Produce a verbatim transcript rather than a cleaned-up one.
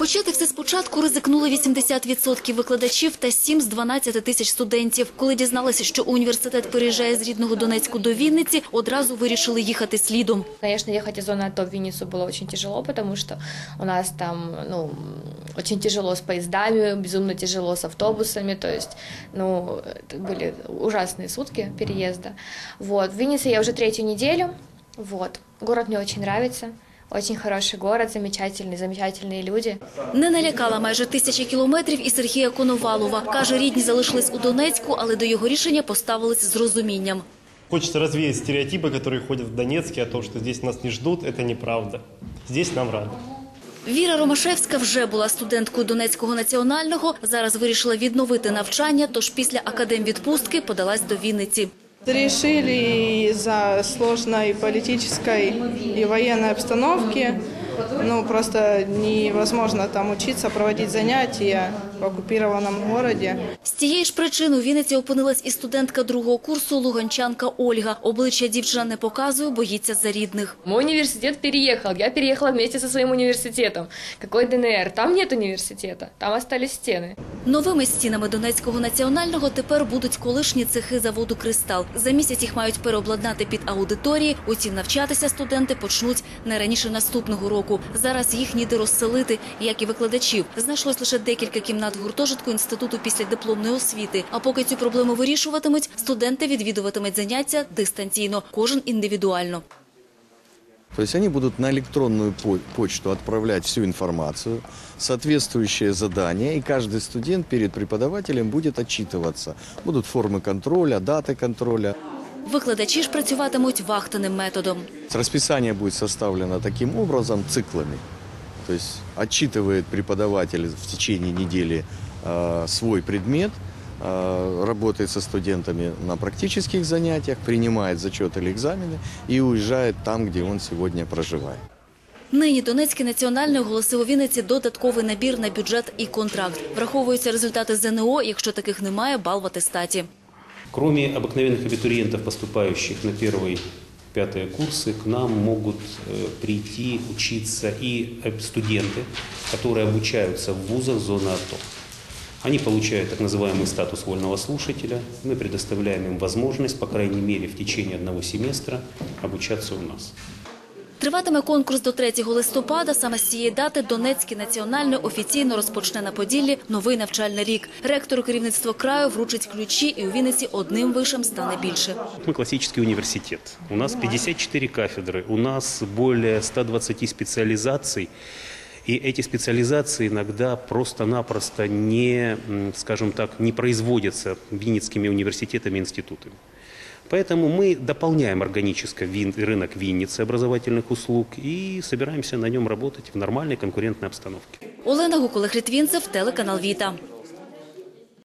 Почати все спочатку ризикнули вісімдесят відсотків викладачів та сім з дванадцяти тисяч студентів. Коли дізналися, що університет переїжджає з рідного Донецьку до Вінниці, одразу вирішили їхати слідом. Конечно, ехать из зоны АТО в Винницу было очень тяжело, потому что у нас там, ну, очень тяжело с поездами, безумно тяжело с автобусами, то есть, ну, это были ужасные сутки переезда. Вот. В Виннице я уже третью неделю, вот. Город мне очень нравится. Очень хороший город, замечательный, замечательные люди. Не налякала майже тисячі кілометрів і Сергія Коновалова. Каже, рідні залишились у Донецьку, але до його рішення поставились з розумінням. Хочется развеять стереотипы, которые ходят в Донецке, о том, что здесь нас не ждут, это неправда. Здесь нам рады. Віра Ромашевська вже була студенткою Донецького національного, зараз вирішила відновити навчання, тож після академвідпустки подалась до Вінниці. Решили из-за сложной политической и военной обстановки, ну просто невозможно там учиться, проводить занятия в оккупированном городе. З цієї ж причини у Вінниці опинилась і студентка другого курсу луганчанка Ольга. Обличчя дівчина не показує, боїться за рідних. Мой университет переехал, я переехала вместе со своим университетом. Какой ДНР? Там нет университета, там остались стены. Новими стінами Донецького національного тепер будуть колишні цехи заводу «Кристал». За місяць їх мають переобладнати під аудиторії. Утім, навчатися студенти почнуть не раніше наступного року. Зараз їх ніде розселити, як і викладачів. Знайшлось лише декілька кімнат гуртожитку інституту післядипломної освіти. А поки цю проблему вирішуватимуть, студенти відвідуватимуть заняття дистанційно, кожен індивідуально. То есть они будут на электронную почту отправлять всю информацию, соответствующее задание, и каждый студент перед преподавателем будет отчитываться. Будут формы контроля, даты контроля. Викладачі ж працюватимуть вахтеним методом. Расписание будет составлено таким образом, циклами. То есть отчитывает преподаватель в течение недели э, свой предмет, э, работает со студентами на практических занятиях, принимает зачет или экзамены и уезжает там, где он сегодня проживает. Нині Донецький національний оголосив у Вінниці додатковий набір на бюджет і контракт. Враховуються результати ЗНО, якщо таких немає, бал в атестаті. Кроме обыкновенных абитуриентов, поступающих на первый, пятые курсы, к нам могут прийти учиться и студенты, которые обучаются в вузах зоны АТО. Они получают так называемый статус вольного слушателя. Мы предоставляем им возможность, по крайней мере, в течение одного семестра обучаться у нас. Триватиме конкурс до третього листопада. Саме з цієї дати Донецький національний офіційно розпочне на Поділлі новий навчальний рік. Ректор керівництва краю вручить ключі, і у Вінниці одним вишем стане більше. Мы классический университет. У нас пятьдесят четыре кафедры, у нас более ста двадцати специализаций. И эти специализации иногда просто-напросто не, скажем так, не производятся винницкими университетами и институтами. Поэтому мы дополняем органически рынок Винницы образовательных услуг и собираемся на нем работать в нормальной конкурентной обстановке. Олена Гуколех-Литвинцев, телеканал «Віта».